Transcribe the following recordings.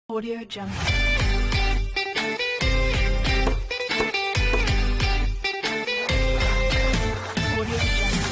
Audio Jungle. Audio Jungle.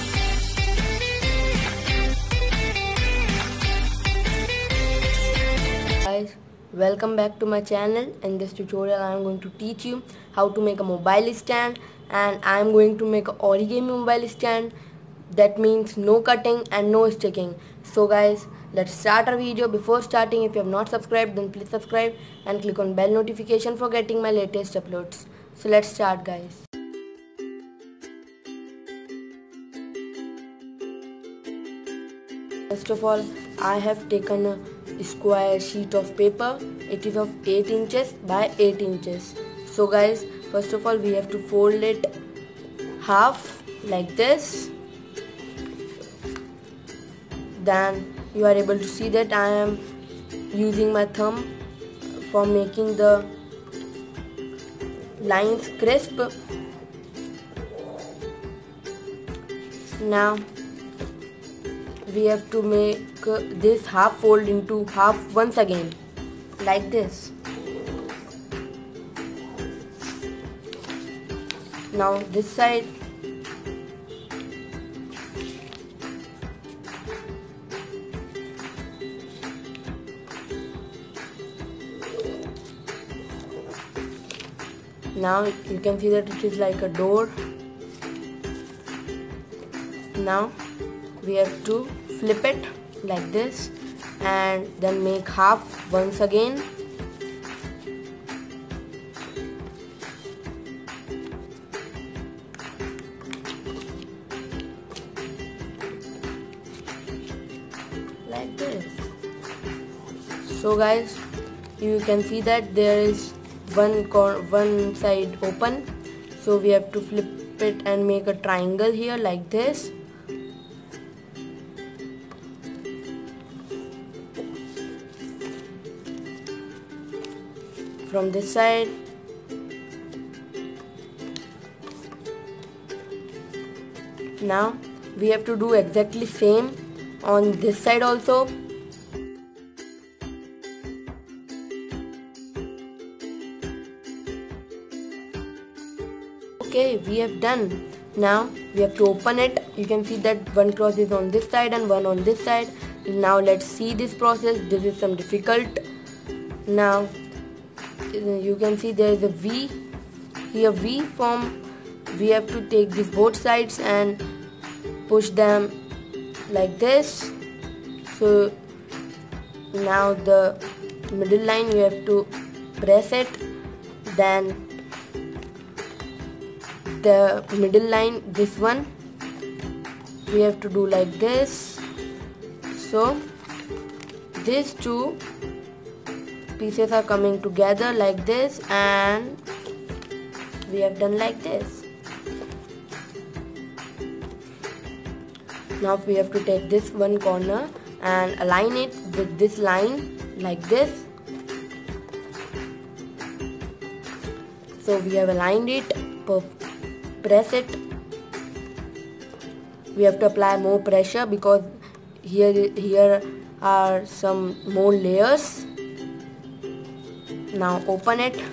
Guys, welcome back to my channel. In this tutorial I am going to teach you how to make a mobile stand, and I am going to make an origami mobile stand. That means no cutting and no sticking. So guys, let's start our video. Before starting, if you have not subscribed, then please subscribe and click on bell notification for getting my latest uploads. So let's start, guys. First of all, I have taken a square sheet of paper. It is of 8 inches by 8 inches. So guys, first of all we have to fold it half like this. Then you are able to see that I am using my thumb for making the lines crisp. Now we have to make this half fold into half once again, like this. Now this side. Now you can see that it is like a door. Now we have to flip it like this and then make half once again. Like this. So guys, you can see that there is one side open, so we have to flip it and make a triangle here like this. From this side. Now we have to do exactly same on this side also. Okay, we have done. Now we have to open it. You can see that one cross is on this side and one on this side. Now let's see this process. This is some difficult. Now you can see there is a V here, V form. We have to take these both sides and push them like this. So now the middle line you have to press it, then the middle line, this one, we have to do like this. So these two pieces are coming together like this, and we have done like this. Now we have to take this one corner and align it with this line like this. So we have aligned it. Press it. We have to apply more pressure because here are some more layers. Now open it.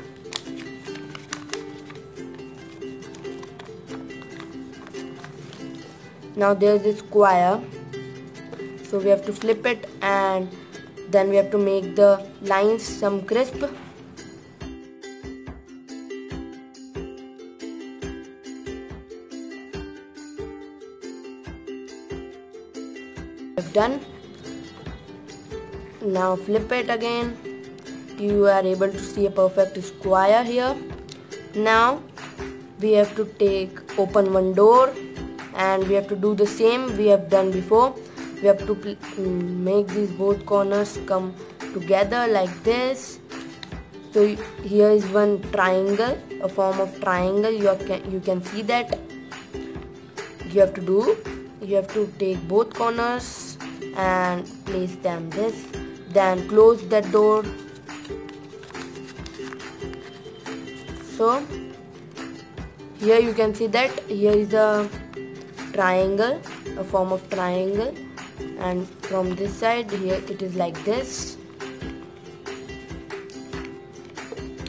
Now there is this square, so we have to flip it and then we have to make the lines some crisp. Done. Now flip it again. You are able to see a perfect square here. Now we have to open one door and we have to do the same we have done before. We have to make these both corners come together like this. So here is one triangle, a form of triangle. You can see that. You have to take both corners and place them this, then close that door. So here you can see that here is a triangle, a form of triangle, and from this side here it is like this.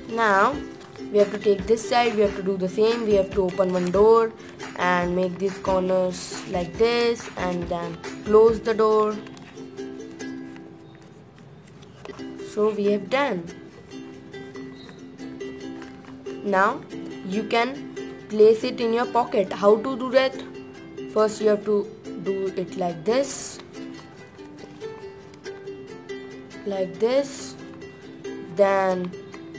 Now we have to take this side, we have to do the same. We have to open one door and make these corners like this and then close the door. So we have done. Now you can place it in your pocket. How to do that? First you have to do it like this, then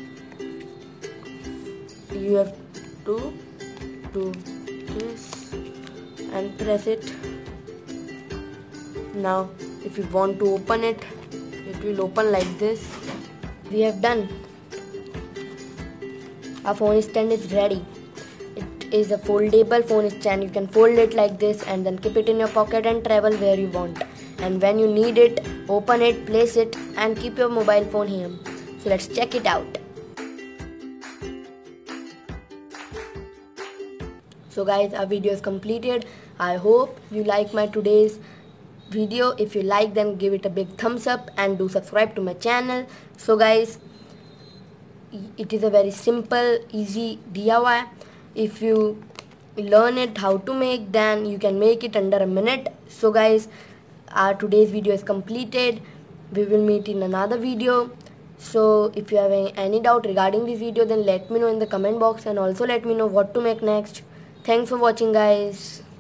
you have to do this and press it. Now if you want to open it, it will open like this. We have done. Our phone stand is ready. It is a foldable phone stand. You can fold it like this and then keep it in your pocket and travel where you want. And when you need it, open it, place it and keep your mobile phone here. So let's check it out. So guys, our video is completed. I hope you like my today's video. If you like, then give it a big thumbs up and do subscribe to my channel. So guys, it is a very simple, easy DIY. If you learn it how to make, then you can make it under a minute. So guys, our today's video is completed. We will meet in another video. So if you have any doubt regarding this video, then let me know in the comment box and also let me know what to make next. Thanks for watching guys.